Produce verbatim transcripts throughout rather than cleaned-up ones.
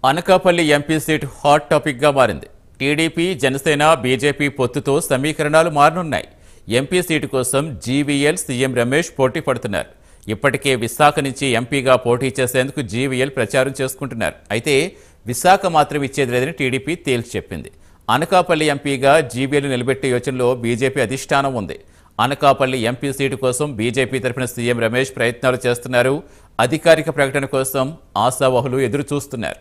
Anakapalli MP seat hot topic గా మారింది. TDP, Janasena, BJP పొత్తుతో సమీకరణాలు మారనున్నాయి. ఎంపీ సీటు కోసం జీవీఎల్, సీఎం రమేష్ పోటీ పడుతున్నారు. ఇప్పటికే విశాఖ నుంచి ఎంపీగా పోటీ చేసేందుకు జీవీఎల్ ప్రచారం చేసుకుంటున్నారు. అయితే విశాఖ మాత్రం ఇచ్చేది లేదని టీడీపీ తేల్చి చెప్పింది. అనకాపల్లి ఎంపీగా జీవీఎల్ నిలబెట్టే యోచనలో బీజేపీ అధిష్టానం ఉంది. అనకాపల్లి ఎంపీ సీటు కోసం బీజేపీ తరఫున సీఎం రమేష్ ప్రయత్నాలు చేస్తున్నారు. అధికారిక ప్రకటన కోసం ఆశావహులు ఎదురు చూస్తున్నారు.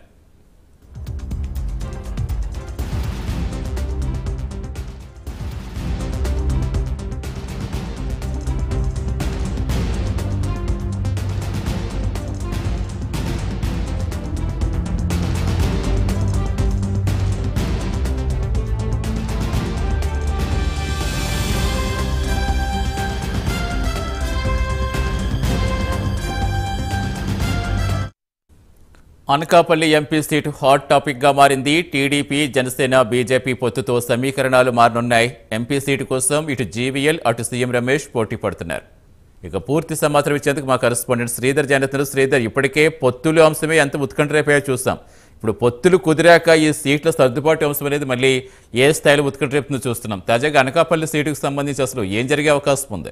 Anakapalli MP seat hot topic గా మారింది. టీడీపీ, జనసేన, బీజేపీ పొత్తుతో సమీకరణాలు మారనున్నాయి. ఎంపీ సీటు కోసం ఇటు జీవీఎల్, అటు సీఎం రమేష్ పోటీ పడుతున్నారు. ఇక పూర్తి సమాచారం ఇచ్చేందుకు మా కరెస్పాండెంట్ శ్రీధర్ జాయిన్. శ్రీధర్, ఇప్పటికే పొత్తులు అంశమే ఎంత ఉత్కంఠ రేపాయో చూస్తాం. ఇప్పుడు పొత్తులు కుదిరాక ఈ సీట్ల సర్దుబాటు అంశం అనేది మళ్ళీ ఏ స్థాయిలో ఉత్కంఠ రేపుతుందో చూస్తున్నాం. తాజాగా అనకాపల్లి సీటుకు సంబంధించి అసలు ఏం జరిగే అవకాశం ఉంది?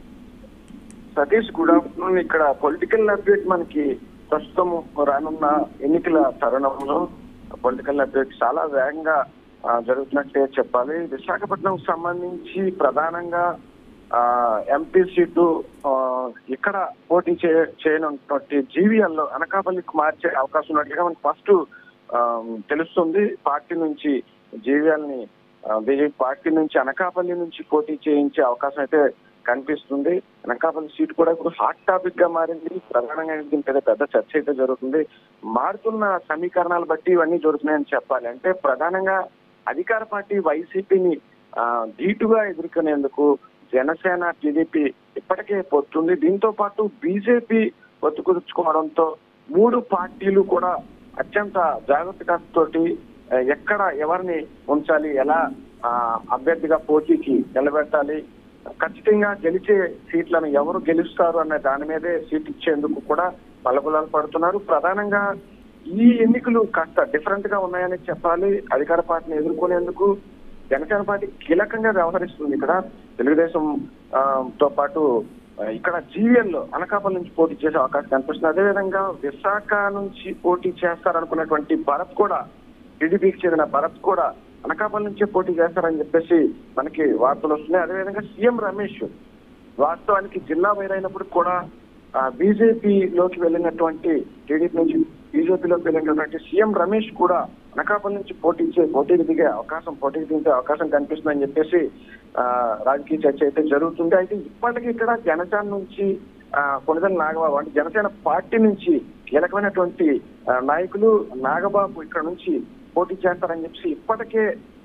Satish, good afternoon. ఇక్కడ పొలిటికల్ అప్డేట్ మనకి ప్రస్తుతం రానున్న ఎన్నికల తరుణంలో పొలిటికల్ అప్డేట్ చాలా వేగంగా జరుగుతున్నట్టే చెప్పాలి. విశాఖపట్నం సంబంధించి ప్రధానంగా ఎంపీ సీటు ఇక్కడ పోటీ చేయనున్నటువంటి జీవీఎల్ అనకాపల్లికి మార్చే అవకాశం ఉన్నట్టుగా మనకి ఫస్ట్ తెలుస్తుంది. పార్టీ నుంచి జీవీఎల్ ని బీజేపీ పార్టీ నుంచి అనకాపల్లి నుంచి పోటీ చేయించే అవకాశం అయితే కనిపిస్తుంది. అనకాపల్లి సీట్ కూడా ఇప్పుడు హాట్ టాపిక్ గా మారింది. ప్రధానంగా దీని పెద్ద పెద్ద చర్చ అయితే జరుగుతుంది. మారుతున్న సమీకరణాలు బట్టి ఇవన్నీ జరుగుతున్నాయని చెప్పాలి. అంటే ప్రధానంగా అధికార పార్టీ వైసీపీని ధీటుగా ఎదుర్కొనేందుకు జనసేన, టీడీపీ ఇప్పటికే పొత్తుంది. దీంతో పాటు బీజేపీ పొత్తు కుదుర్చుకోవడంతో మూడు పార్టీలు కూడా అత్యంత జాగ్రత్తతోటి ఎక్కడ ఎవరిని ఉంచాలి, ఎలా అభ్యర్థిగా పోటీకి నిలబెట్టాలి, ఖచ్చితంగా గెలిచే సీట్లను ఎవరు గెలుస్తారు అనే దాని మీదే సీట్ ఇచ్చేందుకు కూడా పలకులాలు పడుతున్నారు. ప్రధానంగా ఈ ఎన్నికలు కాస్త డిఫరెంట్ గా ఉన్నాయని చెప్పాలి. అధికార పార్టీని ఎదుర్కొనేందుకు జనసేన పార్టీ కీలకంగా వ్యవహరిస్తుంది. ఇక్కడ తెలుగుదేశం తో పాటు ఇక్కడ జీవీఎల్ అనకాపల్లి నుంచి పోటీ చేసే అవకాశం కనిపిస్తుంది. అదేవిధంగా విశాఖ నుంచి పోటీ చేస్తారనుకున్నటువంటి భరత్ కూడా, టీడీపీకి చెందిన భరత్ కూడా అనకాపల్లి నుంచే పోటీ చేస్తారని చెప్పేసి మనకి వార్తలు వస్తున్నాయి. అదేవిధంగా సీఎం రమేష్ వాస్తవానికి జిల్లా వేరైనప్పుడు కూడా బీజేపీలోకి వెళ్ళినటువంటి, టీడీపీ నుంచి బీజేపీలోకి వెళ్ళినటువంటి సీఎం రమేష్ కూడా అనకాపల్లి నుంచి పోటీ చే పోటీకి దిగే అవకాశం పోటీకి దిగే అవకాశం కనిపిస్తుందని చెప్పేసి ఆ రాజకీయ చర్చ అయితే జరుగుతుంది. అయితే ఇప్పటికీ ఇక్కడ జనసేన నుంచి కొనిదెల నాగబాబు అంటే జనసేన పార్టీ నుంచి కీలకమైనటువంటి నాయకులు నాగబాబు ఇక్కడ నుంచి పోటీ చేస్తారని చెప్పి ఇప్పటికే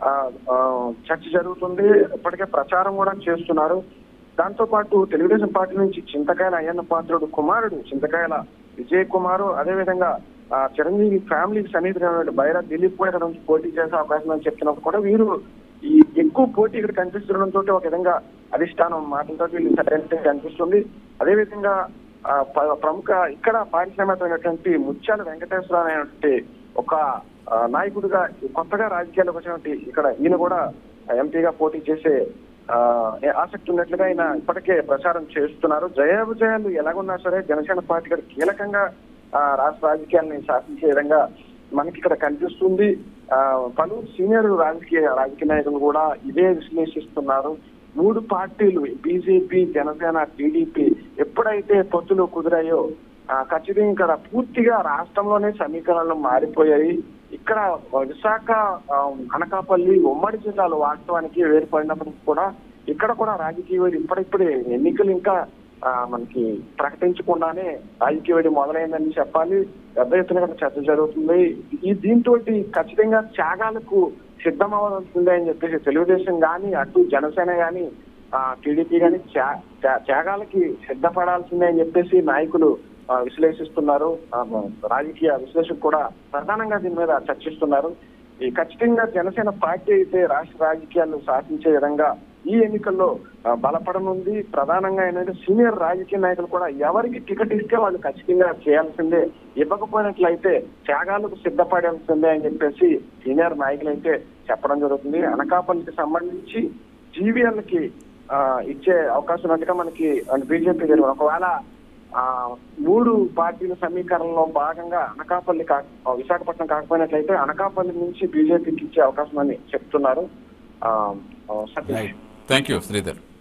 చర్చ జరుగుతుంది. ఇప్పటికే ప్రచారం కూడా చేస్తున్నారు. దాంతో పాటు తెలుగుదేశం పార్టీ నుంచి చింతకాయల అయ్యన్న పాత్రుడు కుమారుడు చింతకాయల విజయ్ కుమారు, అదేవిధంగా చిరంజీవి ఫ్యామిలీకి సన్నిహితులైన బైరా దిలీప్ కూడా ఇక్కడ నుంచి పోటీ చేసే అవకాశం అని చెప్తున్నప్పుడు కూడా వీరు ఈ ఎక్కువ పోటీ ఇక్కడ కనిపిస్తుండడంతో ఒక విధంగా అధిష్టానం మాటలతో వీళ్ళు సరైన కనిపిస్తుంది. అదేవిధంగా ప్రముఖ ఇక్కడ పారిశ్రామికమైనటువంటి ముత్యాల వెంకటేశ్వర అనేటువంటి ఒక నాయకుడిగా కొత్తగా రాజకీయాలకు వచ్చినటువంటి ఇక్కడ ఈయన కూడా ఎంపీగా పోటీ చేసే ఆసక్తి ఉన్నట్లుగా ఆయన ఇప్పటికే ప్రచారం చేస్తున్నారు. జయాభిజయాలు ఎలాగున్నా సరే జనసేన పార్టీ ఇక్కడ కీలకంగా రాష్ట్ర రాజకీయాన్ని శాసించే విధంగా మనకి ఇక్కడ కనిపిస్తుంది. పలువురు సీనియర్ రాజకీయ రాజకీయ నాయకులు కూడా ఇదే విశ్లేషిస్తున్నారు. మూడు పార్టీలు బీజేపీ, జనసేన, టీడీపీ ఎప్పుడైతే పొత్తులు కుదిరాయో ఖచ్చితంగా ఇక్కడ పూర్తిగా రాష్ట్రంలోనే సమీకరణలు మారిపోయాయి. ఇక్కడ విశాఖ, అనకాపల్లి ఉమ్మడి జిల్లాలు వాస్తవానికి వేరుపడినప్పటికీ కూడా ఇక్కడ కూడా రాజకీయ వేడి ఇప్పుడిప్పుడే ఎన్నికలు ఇంకా మనకి ప్రకటించకుండానే రాజకీయ వేడి మొదలైందని చెప్పాలి. పెద్ద ఎత్తున చర్చ జరుగుతుంది. ఈ దీంతో ఖచ్చితంగా త్యాగాలకు సిద్ధం అవ్వాల్సిందే అని చెప్పేసి తెలుగుదేశం కానీ, అటు జనసేన కానీ, టీడీపీ కానీ త్యాగాలకి సిద్ధపడాల్సిందే అని చెప్పేసి నాయకులు విశ్లేషిస్తున్నారు. రాజకీయ విశ్లేషకులు కూడా ప్రధానంగా దీని మీద చర్చిస్తున్నారు. ఈ ఖచ్చితంగా జనసేన పార్టీ అయితే రాష్ట్ర రాజకీయాలను శాసించే విధంగా ఈ ఎన్నికల్లో బలపడనుంది. ప్రధానంగా ఏంటంటే సీనియర్ రాజకీయ నాయకులు కూడా ఎవరికి టికెట్ ఇస్తే వాళ్ళు ఖచ్చితంగా చేయాల్సిందే, ఇవ్వకపోయినట్లయితే త్యాగాలకు సిద్ధపడాల్సిందే అని చెప్పేసి సీనియర్ నాయకులు అయితే చెప్పడం జరుగుతుంది. అనకాపల్లికి సంబంధించి జీవీఎల్ కి ఆ ఇచ్చే అవకాశం ఉన్నట్టుగా మనకి బీజేపీ జరిగింది. ఒకవేళ ఆ మూడు పార్టీల సమీకరణలో భాగంగా అనకాపల్లి కా విశాఖపట్నం కాకపోయినట్లయితే అనకాపల్లి నుంచి బీజేపీకి ఇచ్చే అవకాశం అని చెప్తున్నారు. Thank you Sridhar.